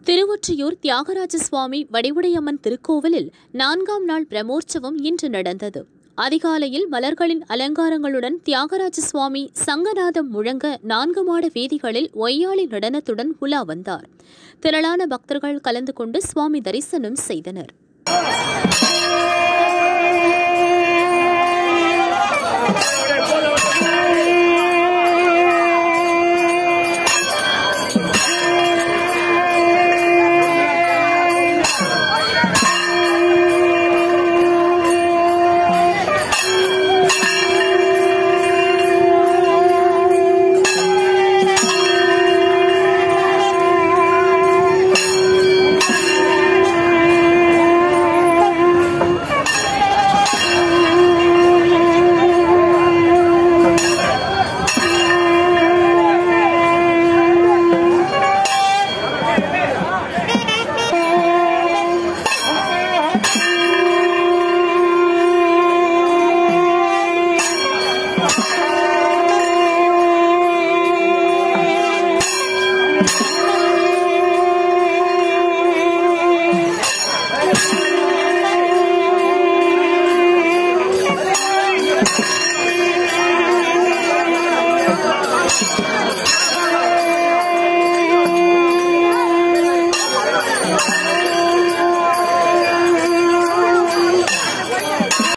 திருவொற்றியூர் தியாகராஜ சுவாமி வடிவுடையம்மன் திருக்கோவிலில் 4ஆம் நாள் பிரமோற்சவம் இன்று நடந்தது. அதிகாலையில் மலர்களின் அலங்காரங்களுடன் தியாகராஜ சுவாமி சங்கநாதம் முழங்க 4 மாட வீதிகளில் ஒய்யாளி நடனத்துடன் உலா வந்தார். திரளான பக்தர்கள் கலந்து கொண்டு சுவாமி தரிசனம் செய்தனர்.